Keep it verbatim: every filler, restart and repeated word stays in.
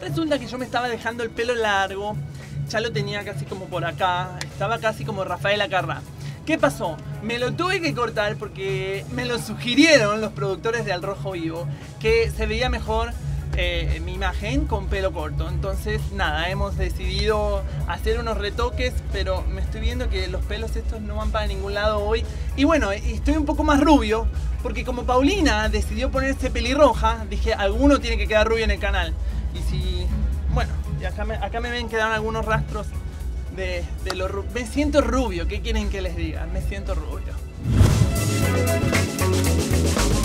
Resulta que yo me estaba dejando el pelo largo, ya lo tenía casi como por acá, estaba casi como Rafael Acarrá. ¿Qué pasó? Me lo tuve que cortar porque me lo sugirieron los productores de Al Rojo Vivo, que se veía mejor eh, mi imagen con pelo corto. Entonces, nada, hemos decidido hacer unos retoques, pero me estoy viendo que los pelos estos no van para ningún lado hoy. Y bueno, estoy un poco más rubio, porque como Paulina decidió ponerse pelirroja, dije, alguno tiene que quedar rubio en el canal. Y si, bueno, y acá me, acá me ven, quedaron algunos rastros de, de lo rubio. Me siento rubio, ¿qué quieren que les diga? Me siento rubio.